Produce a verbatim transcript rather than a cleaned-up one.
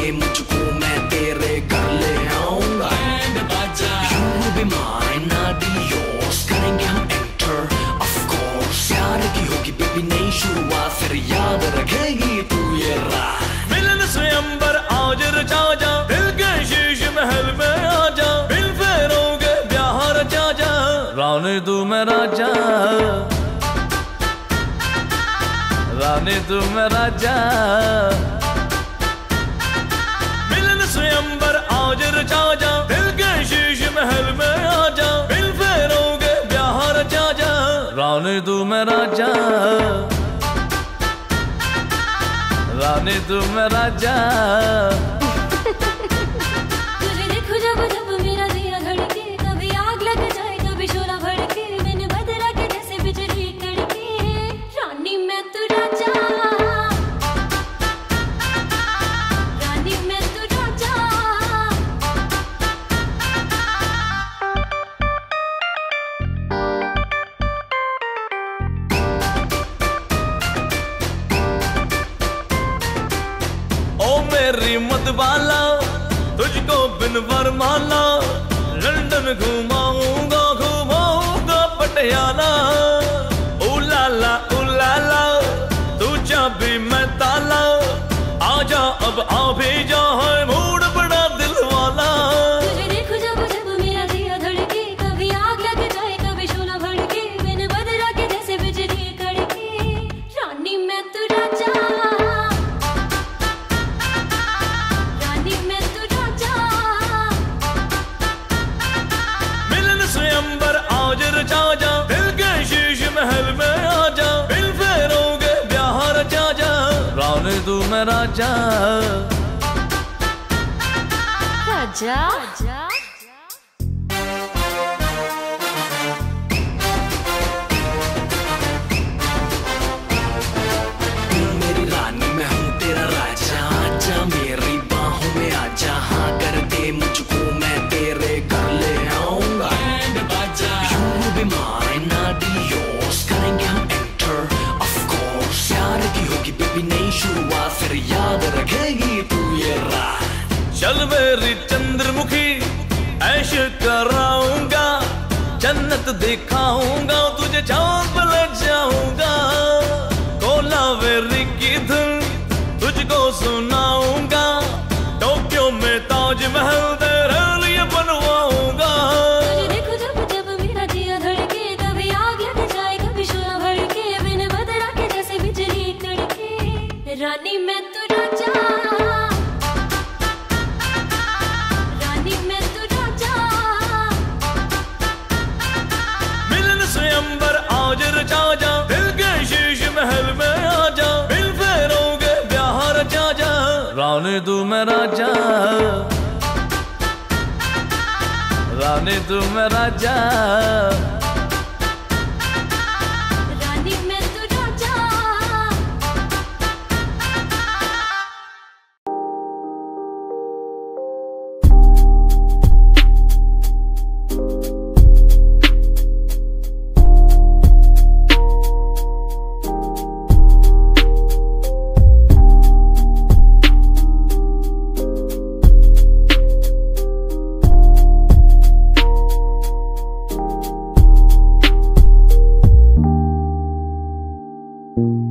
मुझको मैं तेरे घर ले आऊंगा। You will be mine, I'll be yours, करेंगे हम एंटर of course। प्यार की होगी बेबी नई शुरुआत, फिर याद रखेगी तू ये रात। मिलन स्वयंवर आज रचा जा, दिल के शीश महल में आ जा, बिन फेरोगे ब्याह रचा जा, रानी तू मैं राजा, रानी तू मैं राजा। मिलन स्वयंवर आज रचा जा, दिल के शीश महल में आ जा, बिन फेरोगे ब्याह रचा जा, रानी तू मैं राजा, रानी तू मैं राजा। तुझे देखो जब जब मेरा दिया धड़के, कभी आग लग जाए कभी शोला भड़के, मैंने बदला के जैसे बिजली कड़के, रानी मैं तू राजा, रानी मैं तू राजा। ओ मेरी मतवाला, तुझको बिन वरमाला, लंदन घुमाऊंगा घुमाऊंगा पटियाला। उलाला उलाला तू चाबी मैं ताला, आजा अब आ भी जा, है मूड बड़ा दिल वाला। तुझे देखो जब जब मेरा दिया धड़के, कभी आग लग जाए कभी शोला भड़के, मैंने बदला के जैसे बिजली कड़के, रानी मैं तू राजा, रानी मैं तू राजा। मिलन स्वयंवर आज रचा जा, दिल के शीश महल में आ जा, बिन फेरोगे ब्याह रचा जा, रानी तू मैं राजा, राजा। मेरी रानी मैं हूँ तेरा राजा, आजा मेरी बाहों में आजा, हाँ कर दे मुझको मैं तेरे घर ले आऊंगा। You will be mine, I'll be yours, करेंगे हम एंटर of course। प्यार की होगी बेबी नई शुरुआत, फिर याद रखेगी तू ये रात। चल मेरी चंद्रमुखी ऐश कराऊंगा, जन्नत दिखाऊंगा, तुझे चांद पे ले जाऊंगा, कोलावेरी की धुन तुझको सुनाऊंगा, टोक्यो में ताजमहल तेरे लिए बनवाऊंगा। तुझे देखो जब जब मेरा दिया धड़के, कभी आग लग जाए कभी शोला भड़के, मैंने बदला के जैसे बिजली कड़के, रानी मैं तू राजा, रानी मैं तू राजा। मिलन स्वयंवर आज रचा जा, दिल के शीश महल में आ जा, बिन फेरोगे ब्याह रचा जा, रानी तू मैं राजा, रानी तू मैं राजा। रानी मैं तू राजा। you